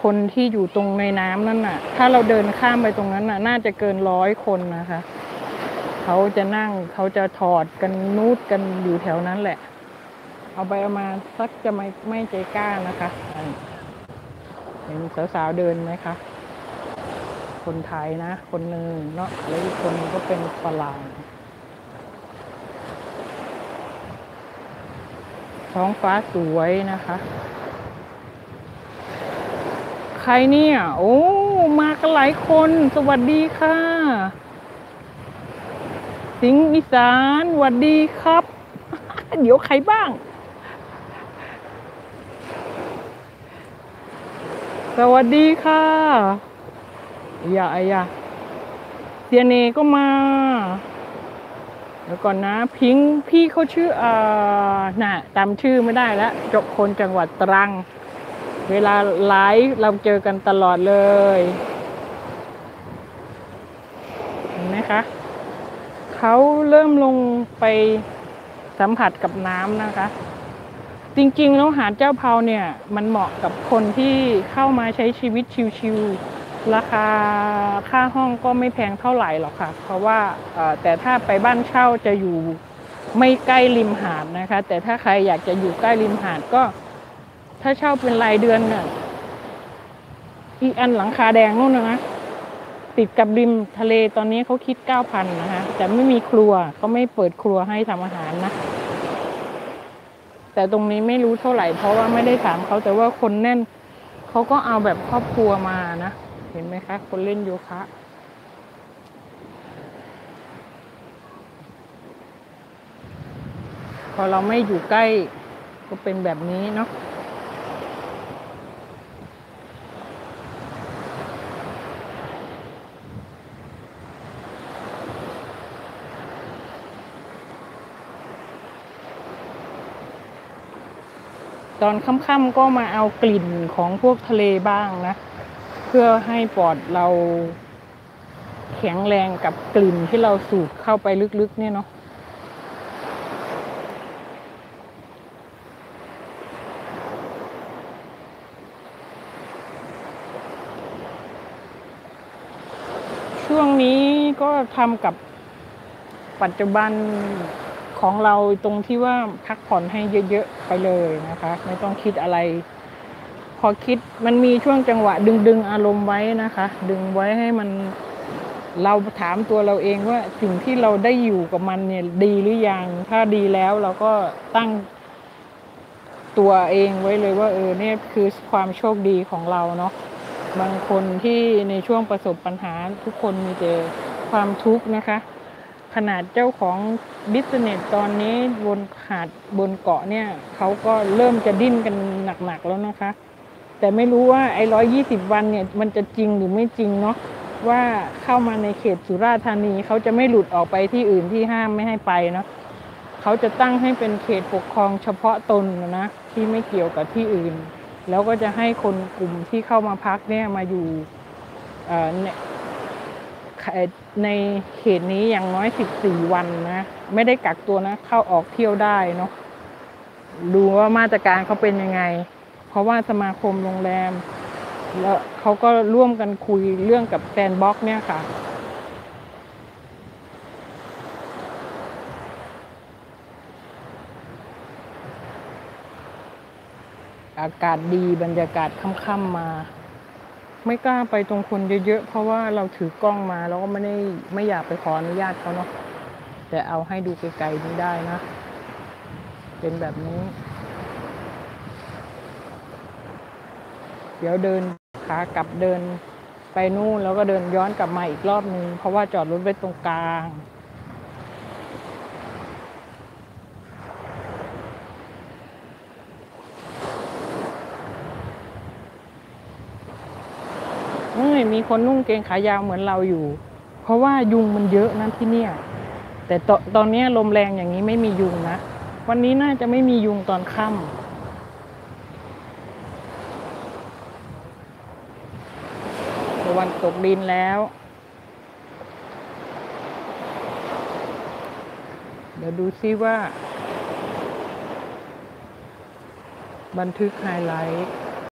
คนที่อยู่ตรงในน้ำนั่นน่ะถ้าเราเดินข้ามไปตรงนั้นน่ะน่าจะเกิน100 คนนะคะเขาจะนั่งเขาจะถอดกันนูดกันอยู่แถวนั้นแหละเอาไปเอามาสักจะไม่ใจกล้านะคะเห็นสาวๆเดินไหมคะคนไทยนะคนหนึ่งเนาะแล้วอีกคนก็เป็นฝรั่งท้องฟ้าสวยนะคะใครเนี่ยโอ้มากันหลายคนสวัสดีค่ะสิงห์อีสานสวัสดีครับ เดี๋ยวใครบ้างสวัสดีค่ะอย่าเซียเนก็มาเดี๋ยวก่อนนะพิงพี่เขาชื่อน่ะจำชื่อไม่ได้แล้วจบคนจังหวัดตรังเวลาไลฟ์เราเจอกันตลอดเลยเห็นไหมคะเขาเริ่มลงไปสัมผัสกับน้ำนะคะจริงๆแล้วหาดเจ้าเผาเนี่ยมันเหมาะกับคนที่เข้ามาใช้ชีวิตชิวๆราคาค่าห้องก็ไม่แพงเท่าไหร่หรอกค่ะเพราะว่าแต่ถ้าไปบ้านเช่าจะอยู่ไม่ใกล้ริมหาดนะคะแต่ถ้าใครอยากจะอยู่ใกล้ริมหาดก็ถ้าเช่าเป็นรายเดือนเนี่ยอีอันหลังคาแดงนู่นนะติดกับริมทะเลตอนนี้เขาคิด 9,000 นะคะแต่ไม่มีครัวเขาไม่เปิดครัวให้ทำอาหารนะแต่ตรงนี้ไม่รู้เท่าไหร่เพราะว่าไม่ได้ถามเขาแต่ว่าคนแน่นเขาก็เอาแบบครอบครัวมานะเห็นไหมคะคนเล่นโยคะพอเราไม่อยู่ใกล้ก็เป็นแบบนี้เนาะตอนค่ำๆก็มาเอากลิ่นของพวกทะเลบ้างนะเพื่อให้ปอดเราแข็งแรงกับกลิ่นที่เราสูดเข้าไปลึกๆเนี่ยเนาะช่วงนี้ก็ทำกับปัจจุบันของเราตรงที่ว่าพักผ่อนให้เยอะๆไปเลยนะคะไม่ต้องคิดอะไรพอคิดมันมีช่วงจังหวะดึงอารมณ์ไว้นะคะดึงไว้ให้มันเราถามตัวเราเองว่าสิ่งที่เราได้อยู่กับมันเนี่ยดีหรือยังถ้าดีแล้วเราก็ตั้งตัวเองไว้เลยว่าเนี่ยคือความโชคดีของเราเนาะบางคนที่ในช่วงประสบปัญหาทุกคนมีแต่ความทุกข์นะคะขนาดเจ้าของบิสเนสตอนนี้บนหาดบนเกาะเนี่ยเขาก็เริ่มจะดิ้นกันหนักๆแล้วนะคะแต่ไม่รู้ว่าไอ้120 วันเนี่ยมันจะจริงหรือไม่จริงเนาะว่าเข้ามาในเขตสุราษฎร์ธานีเขาจะไม่หลุดออกไปที่อื่นที่ห้ามไม่ให้ไปเนาะเขาจะตั้งให้เป็นเขตปกครองเฉพาะตนนะที่ไม่เกี่ยวกับที่อื่นแล้วก็จะให้คนกลุ่มที่เข้ามาพักเนี่ยมาอยู่ในเขตนี้อย่างน้อย14 วันนะไม่ได้กักตัวนะเข้าออกเที่ยวได้เนาะดูว่ามาตรการเขาเป็นยังไงเพราะว่าสมาคมโรงแรมแล้วเขาก็ร่วมกันคุยเรื่องกับแซนด์บ็อกซ์เนี่ยค่ะอากาศดีบรรยากาศค่ำๆมาไม่กล้าไปตรงคนเยอะๆเพราะว่าเราถือกล้องมาแล้วก็ไม่อยากไปขออนุญาตเขาเนาะแต่เอาให้ดูไกลๆนี้ได้นะเป็นแบบนี้เดี๋ยวเดินขากลับเดินไปนู่นแล้วก็เดินย้อนกลับมาอีกรอบนึงเพราะว่าจอดรถไว้ตรงกลางมีคนนุ่งเกงขายาวเหมือนเราอยู่เพราะว่ายุงมันเยอะนะที่เนี่ยแต่ตอนนี้ลมแรงอย่างนี้ไม่มียุงนะวันนี้น่าจะไม่มียุงตอนค่ำตะวันตกดินแล้วเดี๋ยวดูซิว่าบันทึกไฮไลท์